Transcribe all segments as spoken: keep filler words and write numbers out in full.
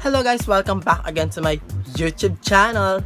Hello guys, welcome back again to my YouTube channel.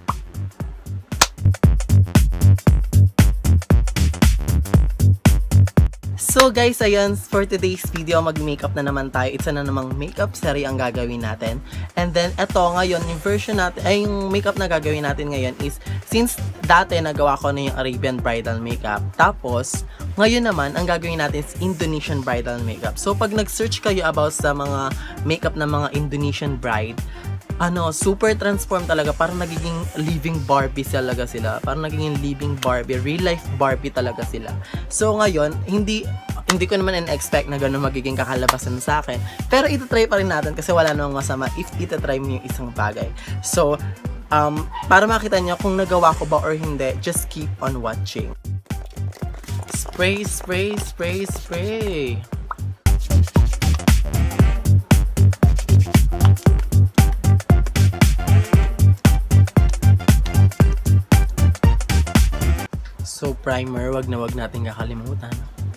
So guys, ayan, for today's video, mag-makeup na naman tayo. Isa na namang makeup series ang gagawin natin. And then, eto ngayon, yung version natin, ay yung makeup na gagawin natin ngayon is, since dati nagawa ko na yung Arabian Bridal makeup, tapos, ngayon naman, ang gagawin natin is Indonesian Bridal makeup. So, pag nag-search kayo about sa mga makeup ng mga Indonesian bride, ano, super transform talaga. Parang nagiging living Barbie talaga sila. Parang nagiging living Barbie. Real life Barbie talaga sila. So, ngayon, hindi hindi ko naman in-expect na gano'n magiging kakalabasan sa akin. Pero itatry pa rin natin kasi wala namang masama if itatry mo yung isang bagay. So, um, para makita nyo kung nagawa ko ba or hindi, just keep on watching. Spray, spray, spray, spray. So, primer, wag na wag natin kakalimutan.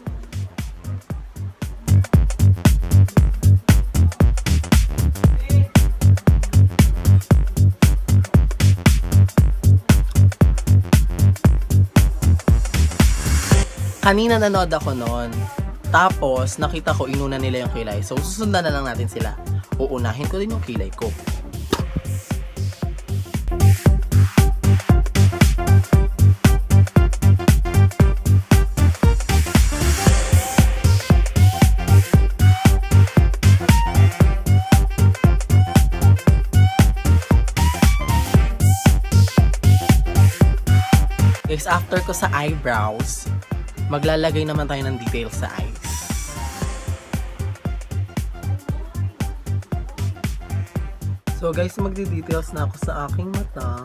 Kanina nanood ako noon. Tapos, nakita ko inuna nila yung kilay. So, susundan na lang natin sila. Uunahin ko din yung kilay ko. Guys, after ko sa eyebrows, maglalagay naman tayo ng details sa eyes. So guys, magdi-details na ako sa aking mata.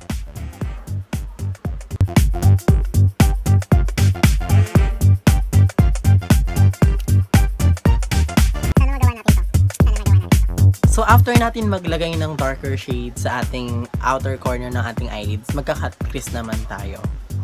So after natin maglagay ng darker shade sa ating outer corner ng ating eyelids, magka-cut crease naman tayo.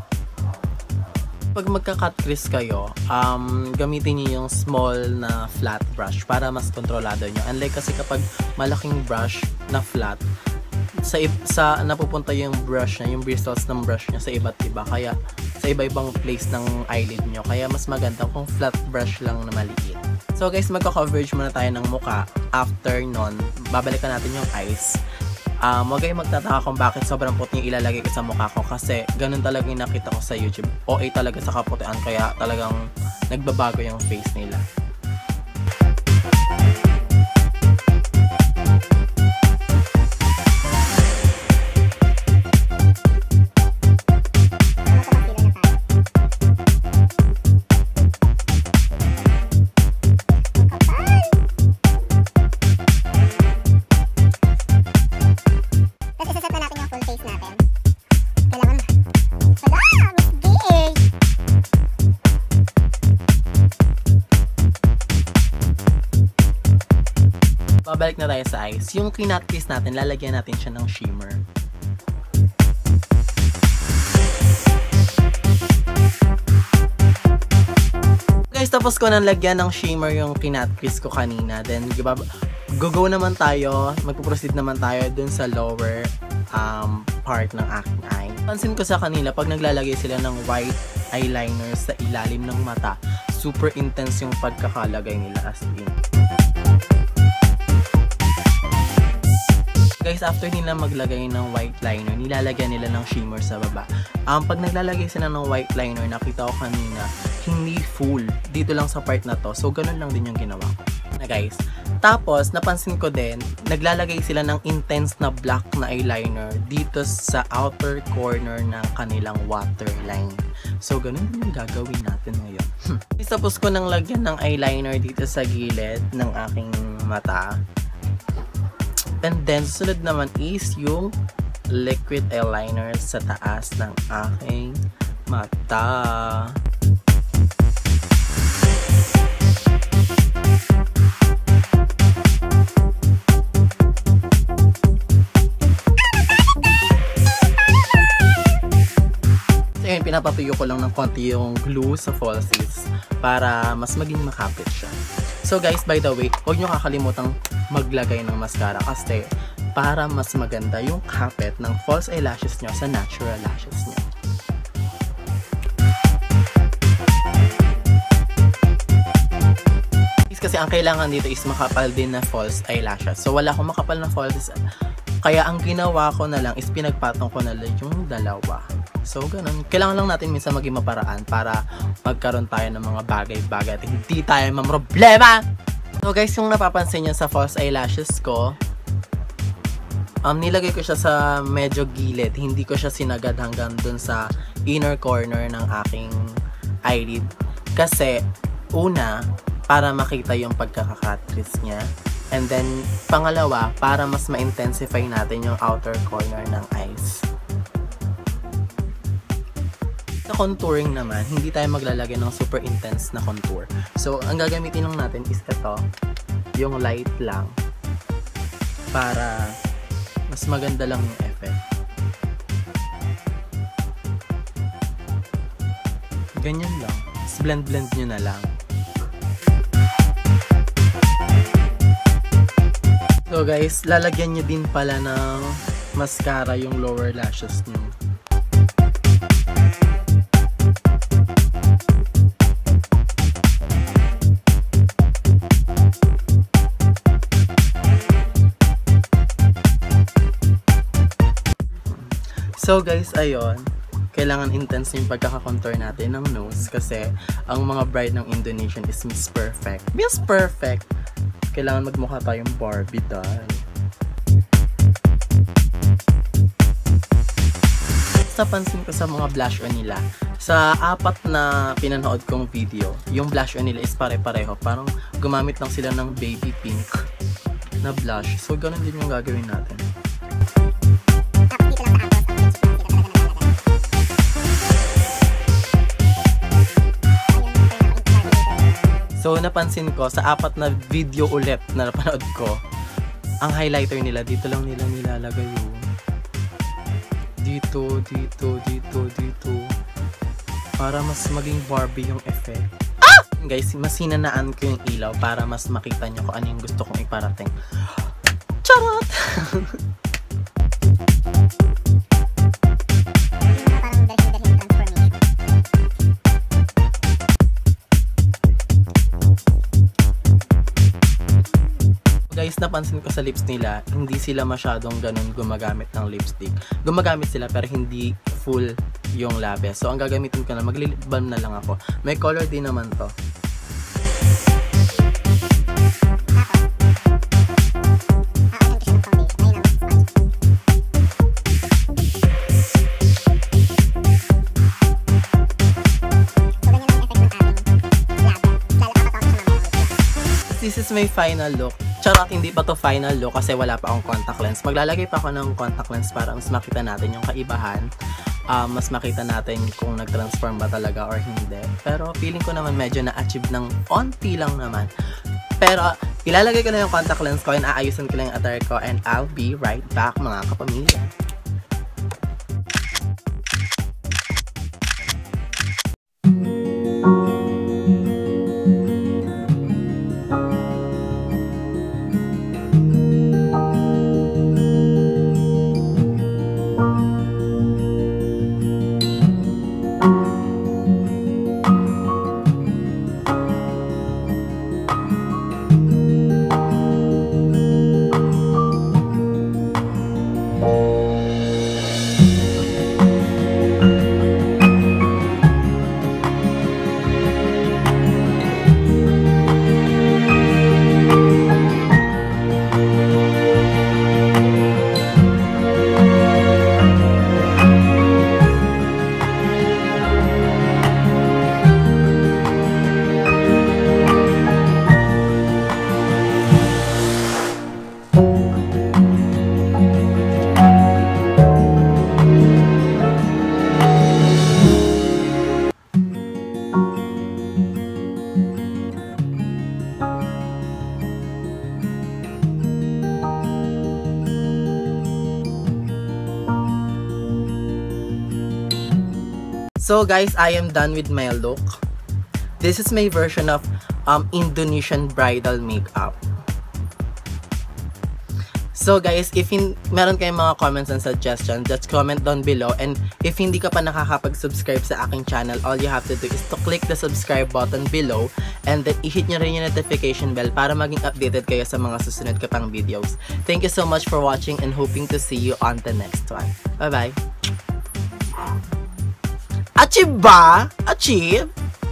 Pag magka-cut crease kayo, um, gamitin niyo yung small na flat brush para mas kontrolado nyo. Unlike kasi kapag malaking brush na flat, sa, sa napupunta yung brush na, yung bristles ng brush niya sa iba't iba. Kaya sa iba-ibang place ng eyelid nyo. Kaya mas maganda kung flat brush lang na maliit. So guys, magka-coverage muna tayo ng muka. After nun, babalikan natin yung eyes. Um, huwag kayong magtataka kung bakit sobrang puti yung ilalagay ko sa mukha ko kasi ganun talaga yung nakita ko sa YouTube. O A talaga sa kaputian kaya talagang nagbabago yung face nila. Babalik na tayo sa eyes. Yung kinat crease natin, lalagyan natin siya ng shimmer. Guys, tapos ko nang lagyan ng shimmer yung kinat crease ko kanina. Then, go-go naman tayo. Magpo-proceed naman tayo dun sa lower um, part ng aking eye. Pansin ko sa kanila, pag naglalagay sila ng white eyeliner sa ilalim ng mata, super intense yung pagkakalagay nila as in. Guys, after nila maglagay ng white liner, nilalagyan nila ng shimmer sa baba. Um, pag naglalagay sila ng white liner, nakita ko kanina, hindi full. Dito lang sa part na to. So, ganun lang din yung ginawa ko. Na guys. Tapos, napansin ko din, naglalagay sila ng intense na black na eyeliner dito sa outer corner ng kanilang waterline. So, ganun din yung gagawin natin ngayon. Tapos ko nang lagyan ng eyeliner dito sa gilid ng aking mata. And then, susunod naman is yung liquid eyeliner sa taas ng aking mata. So, yun, pinapatuyo ko lang ng konti yung glue sa falsies para mas maging makapit siya. So guys, by the way, huwag nyo kakalimutang maglagay ng mascara kasi para mas maganda yung kapit ng false eyelashes nyo sa natural lashes nyo. Kasi ang kailangan dito is makapal din na false eyelashes. So wala akong makapal na false. Kaya ang ginawa ko na lang is pinagpatong ko na lang yung dalawa. So ganun. Kailangan lang natin minsan maging maparaan para magkaroon tayo ng mga bagay-bagay at hindi tayo mamroblema! So guys, yung napapansin nyo sa false eyelashes ko, um, nilagay ko siya sa medyo gilid. Hindi ko siya sinagad hanggang dun sa inner corner ng aking eyelid. Kasi, una, para makita yung pagkaka-crease niya. And then, pangalawa, para mas ma-intensify natin yung outer corner ng eyes. Sa contouring naman, hindi tayo maglalagay ng super intense na contour. So, ang gagamitin lang natin is ito, yung light lang, para mas maganda lang yung effect. Ganyan lang. Blend-blend nyo na lang. So guys, lalagyan nyo din pala ng mascara yung lower lashes nyo. So guys, ayun. Kailangan intense yung pagkakakontour natin ng nose kasi ang mga bride ng Indonesian is Miss Perfect. Miss Perfect! Kailangan magmukha tayong Barbie doll. Napansin ko sa mga blush on nila, sa apat na pinanood kong video, yung blush on nila is pare-pareho. Parang gumamit lang sila ng baby pink na blush. So, ganun din yung gagawin natin. So, napansin ko, sa apat na video ulit na napanood ko, ang highlighter nila, dito lang nila nilalagay yun. Dito, dito, dito, dito. Para mas maging Barbie yung effect. Ah! Guys, mas hinanaan ko yung ilaw para mas makita nyo kung ano yung gusto kong iparating. Charot! Guys, napansin ko sa lips nila, hindi sila masyadong ganun gumagamit ng lipstick. Gumagamit sila pero hindi full yung labes. So, ang gagamitin ko na, mag-lip balm na lang ako. May color din naman to. This is my final look. Charot, hindi pa to final look kasi wala pa akong contact lens. Maglalagay pa ako ng contact lens para mas makita natin yung kaibahan. Um, mas makita natin kung nag-transform ba talaga or hindi. Pero feeling ko naman medyo na-achieve ng onti lang naman. Pero ilalagay ko na yung contact lens ko and aayusin ko lang yung attire ko and I'll be right back mga kapamilya. So guys, I am done with my look. This is my version of um, Indonesian bridal makeup. So guys, if in, meron kayong mga comments and suggestions, just comment down below. And if hindi ka pa nakakapag-subscribe sa aking channel, all you have to do is to click the subscribe button below and then i-hit nyo rin yung notification bell para maging updated kayo sa mga susunod ko pang videos. Thank you so much for watching and hoping to see you on the next one. Bye-bye! Achieve ba? Achieve?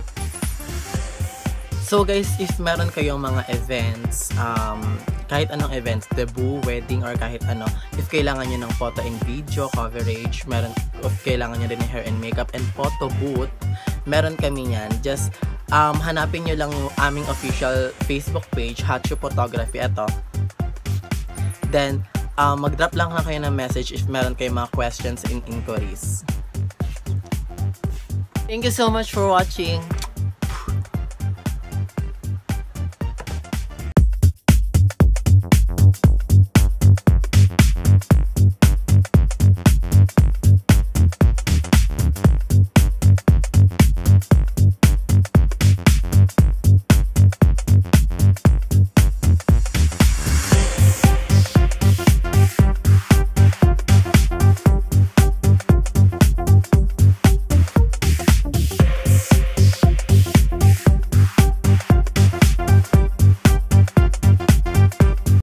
So guys, if meron kayong mga events, um, kahit anong events, debut, wedding, or kahit ano, if kailangan nyo ng photo and video coverage, meron, if kailangan nyo din ng hair and makeup and photo booth, meron kami yan. Just um, hanapin nyo lang yung aming official Facebook page, Hotshoe Photography, ito. Then, um, mag-drop lang na kayo ng message if meron kayong mga questions and inquiries. Thank you so much for watching!